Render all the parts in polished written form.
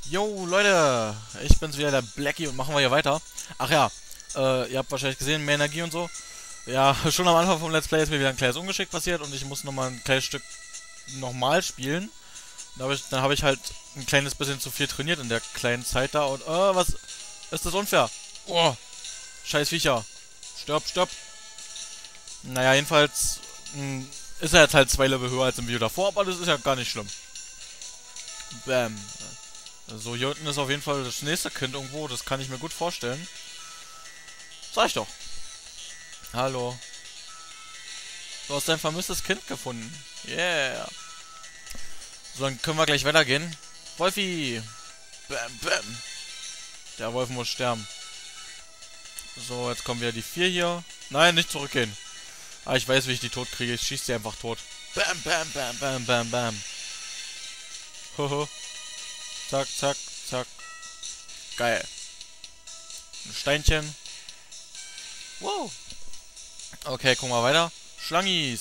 Jo, Leute, ich bin's wieder, der Blackie, und machen wir hier weiter. Ach ja, ihr habt wahrscheinlich gesehen, mehr Energie und so. Ja, schon am Anfang vom Let's Play ist mir wieder ein kleines Ungeschick passiert und ich muss nochmal ein kleines Stück nochmal spielen. Dann hab ich halt ein kleines bisschen zu viel trainiert in der kleinen Zeit da und, was ist das unfair? Oh, scheiß Viecher. Stirb, stirb. Naja, jedenfalls ist er jetzt halt 2 Level höher als im Video davor, aber das ist ja gar nicht schlimm. Bam. So, hier unten ist auf jeden Fall das nächste Kind irgendwo. Das kann ich mir gut vorstellen. Sag ich doch. Hallo. Du hast dein vermisstes Kind gefunden. Yeah. So, dann können wir gleich weitergehen. Wolfi. Bam, bam. Der Wolf muss sterben. So, jetzt kommen wieder die 4 hier. Nein, nicht zurückgehen. Ah, ich weiß, wie ich die tot kriege. Ich schieße die einfach tot. Bam, bam, bam, bam, bam, bam. Hoho. Zack, zack, zack. Geil. Ein Steinchen. Wow. Okay, gucken wir weiter. Schlangis.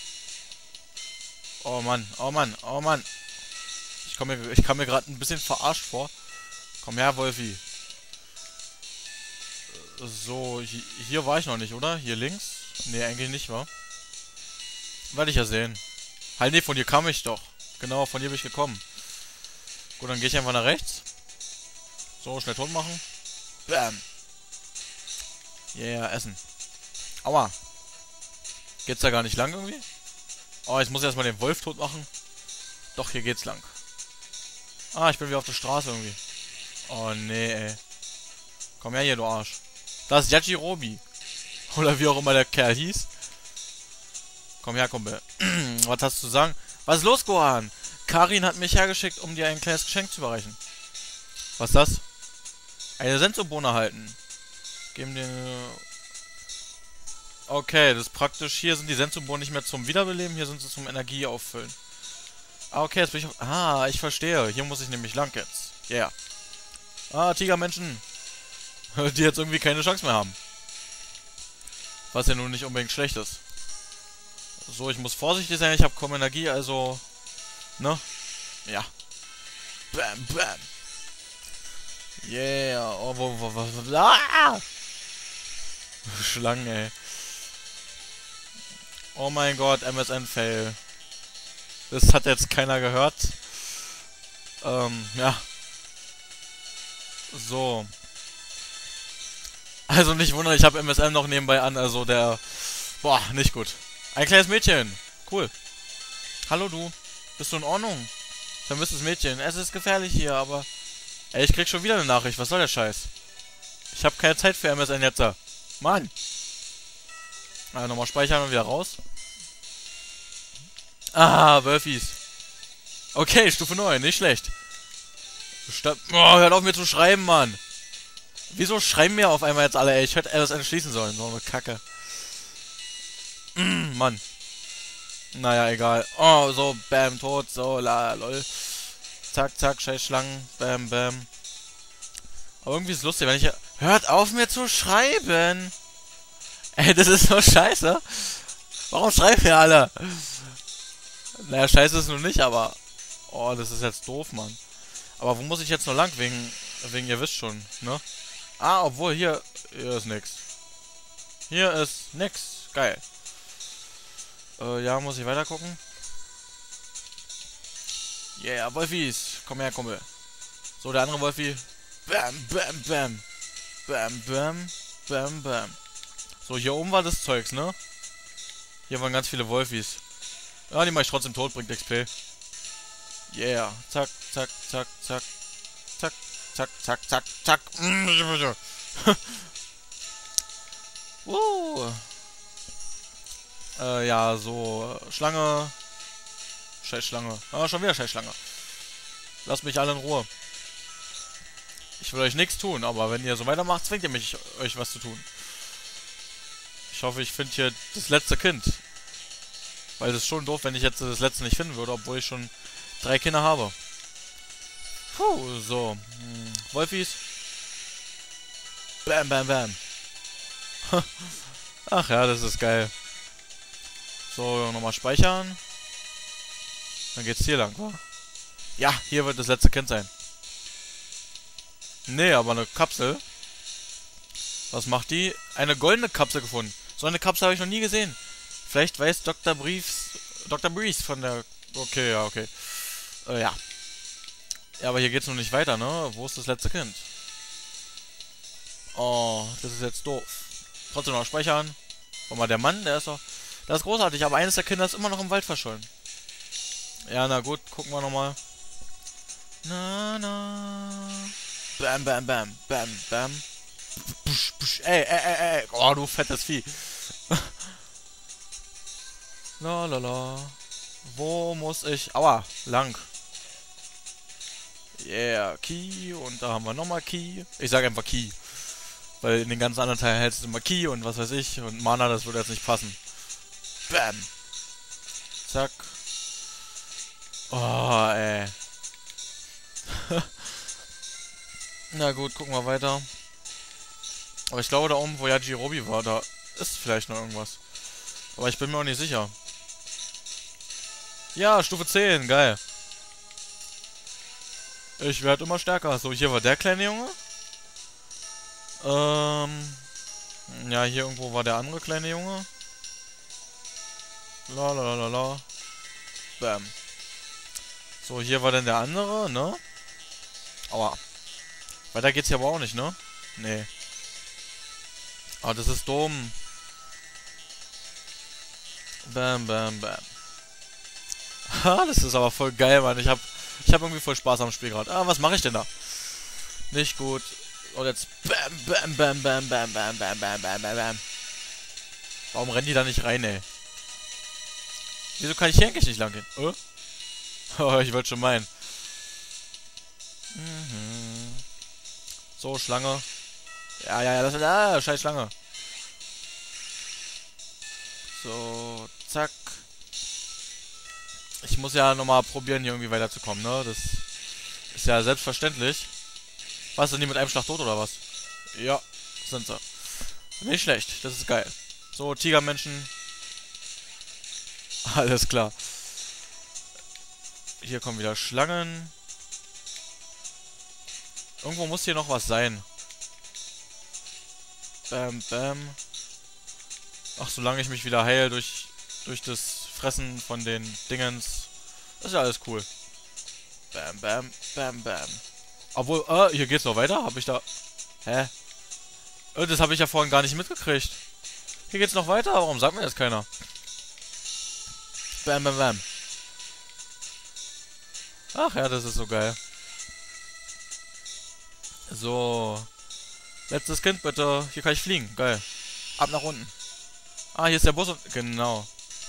Oh Mann, oh Mann, oh Mann. Ich kam mir gerade ein bisschen verarscht vor. Komm her, Wolfi. So, hier war ich noch nicht, oder? Hier links? Nee, eigentlich nicht, wa? Werde ich ja sehen. Halt, nee, von hier kam ich doch. Genau, von hier bin ich gekommen. Gut, dann gehe ich einfach nach rechts. So, schnell tot machen. Bam. Yeah, essen. Aua. Geht's da gar nicht lang irgendwie? Oh, jetzt muss ich erstmal den Wolf tot machen. Doch, hier geht's lang. Ah, ich bin wieder auf der Straße irgendwie. Oh, nee, ey. Komm her hier, du Arsch. Das ist Yajirobe. Oder wie auch immer der Kerl hieß. Komm her, Kumpel. Was hast du zu sagen? Was ist los, Gohan? Karin hat mich hergeschickt, um dir ein kleines Geschenk zu überreichen. Was ist das? Eine Sensobohne halten. Geben dir... Okay, das ist praktisch. Hier sind die Sensobohnen nicht mehr zum Wiederbeleben, hier sind sie zum Energie auffüllen. Ah, okay, jetzt bin ich... Ah, ich verstehe. Hier muss ich nämlich lang jetzt. Yeah. Ah, Tigermenschen. Die jetzt irgendwie keine Chance mehr haben. Was ja nun nicht unbedingt schlecht ist. So, ich muss vorsichtig sein, ich habe kaum Energie, also... Ne? Ja. Bam, bam. Yeah. Oh, wo. Ah! Schlangen, ey. Oh mein Gott, MSN-Fail. Das hat jetzt keiner gehört. Ja. So. Also nicht wundern, ich habe MSN noch nebenbei an, also der... Boah, nicht gut. Ein kleines Mädchen. Cool. Hallo du. Bist du in Ordnung? Vermisstes Mädchen. Es ist gefährlich hier, aber... Ey, ich krieg schon wieder eine Nachricht. Was soll der Scheiß? Ich habe keine Zeit für MSN jetzt. Mann. Also nochmal speichern und wieder raus. Ah, Wölfis. Okay, Stufe 9. Nicht schlecht. Hört auf mir zu schreiben, Mann. Wieso schreiben mir auf einmal jetzt alle, ey? Ich hätte MSN schließen sollen. So eine Kacke. Mann. Naja, egal. Oh, so, bam, tot, so, lol. Zack, zack, scheiß Schlangen, bam, bam. Aber irgendwie ist es lustig, wenn ich... Hört auf mir zu schreiben! Ey, das ist so scheiße. Warum schreiben wir alle? Naja, scheiße ist nun nicht, aber... Oh, das ist jetzt doof, Mann. Aber wo muss ich jetzt noch lang? Wegen ihr wisst schon, ne? Ah, obwohl, hier ist nix. Hier ist nix. Geil. Ja, muss ich weiter gucken. Yeah, Wolfis. Komm her, Kumpel. So, der andere Wolfi. Bam, bam, bam. Bam, bam, bam, bam. So, hier oben war das Zeugs, ne? Hier waren ganz viele Wolfis. Ja, die mach ich trotzdem tot, bringt XP. Yeah. Zack, zack, zack, zack. Zack, zack, zack, zack, zack. Ja, so. Schlange. Scheißschlange. Ah, schon wieder Scheißschlange. Lasst mich alle in Ruhe. Ich will euch nichts tun, aber wenn ihr so weitermacht, zwingt ihr mich, euch was zu tun. Ich hoffe, ich finde hier das letzte Kind. Weil es ist schon doof, wenn ich jetzt das letzte nicht finden würde, obwohl ich schon 3 Kinder habe. Puh, so. Wolfis. Bam, bam, bam. Ach ja, das ist geil. So, nochmal speichern. Dann geht's hier lang, wa? Ja, hier wird das letzte Kind sein. Nee, aber eine Kapsel. Was macht die? Eine goldene Kapsel gefunden. So eine Kapsel habe ich noch nie gesehen. Vielleicht weiß Dr. Breeze von der... Okay, ja, okay. Ja. Ja, aber hier geht's noch nicht weiter, ne? Wo ist das letzte Kind? Oh, das ist jetzt doof. Trotzdem noch speichern. Guck mal, der Mann, der ist doch... Das ist großartig, aber eines der Kinder ist immer noch im Wald verschollen. Ja, na gut, gucken wir nochmal. Na, na. Bam, bam, bam, bam, bam. Busch, busch. Ey. Oh, du fettes Vieh. La, la, la. Wo muss ich... Aua, lang. Yeah, Key. Und da haben wir nochmal Key. Ich sage einfach Key. Weil in den ganzen anderen Teilen hältst du immer Key und was weiß ich. Und Mana, das würde jetzt nicht passen. Bam. Zack. Oh, ey. Na gut, gucken wir weiter. Aber ich glaube, da oben, wo Yajirobe war, da ist vielleicht noch irgendwas. Aber ich bin mir auch nicht sicher. Ja, Stufe 10, geil. Ich werde immer stärker. So, hier war der kleine Junge. Ja, hier irgendwo war der andere kleine Junge. La la la la la. Bam. So, hier war dann der andere, ne? Aua. Weiter geht's hier aber auch nicht, ne? Nee. Ah, das ist dumm. Bam, bam, bam. Ha, das ist aber voll geil, Mann. Ich hab irgendwie voll Spaß am Spiel gerade. Ah, was mache ich denn da? Nicht gut. Und jetzt bam, bam, bam, bam, bam, bam, bam, bam, bam, bam, bam. Warum rennen die da nicht rein, ey? Wieso kann ich hier eigentlich nicht lang gehen? Oh, ich wollte schon meinen. So, Schlange. Ja, das ist... Ah, scheiß Schlange. So, zack. Ich muss ja nochmal probieren, hier irgendwie weiterzukommen, ne? Das ist ja selbstverständlich. Was, sind die mit einem Schlag tot, oder was? Ja, sind sie. Nicht schlecht, das ist geil. So, Tigermenschen. Alles klar. Hier kommen wieder Schlangen. Irgendwo muss hier noch was sein. Bam, bam. Ach, solange ich mich wieder heile durch das Fressen von den Dingens. Das ist ja alles cool. Bam, bam, bam, bam. Obwohl, hier geht's noch weiter. Hab ich da... Hä? Das habe ich ja vorhin gar nicht mitgekriegt. Hier geht's noch weiter. Warum sagt mir das keiner? Bam, bam, bam. Ach ja, das ist so geil. So. Letztes Kind bitte. Hier kann ich fliegen. Geil. Ab nach unten. Ah, hier ist der Bus. Genau.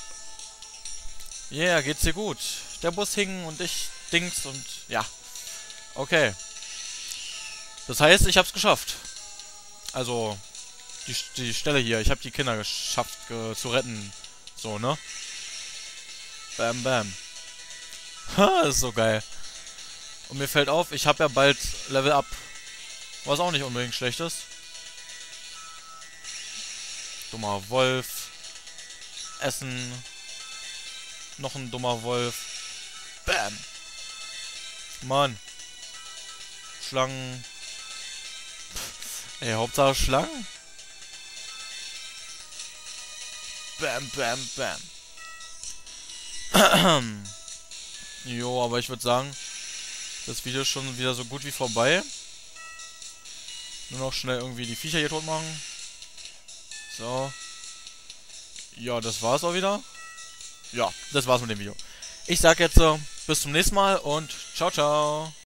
Yeah, geht's dir gut? Der Bus hing und ich dings und ja. Okay. Das heißt, ich hab's geschafft. Also, die Stelle hier. Ich habe die Kinder geschafft zu retten. So, ne? Bam, bam. Ha, das ist so geil. Und mir fällt auf, ich habe ja bald Level Up. Was auch nicht unbedingt schlecht ist. Dummer Wolf. Essen. Noch ein dummer Wolf. Bam. Mann. Schlangen. Ey, Hauptsache Schlangen. Bam, bam, bam. Jo, aber ich würde sagen, das Video ist schon wieder so gut wie vorbei. Nur noch schnell irgendwie die Viecher hier tot machen. So. Ja, das war's auch wieder. Ja, das war's mit dem Video. Ich sag jetzt bis zum nächsten Mal und ciao, ciao.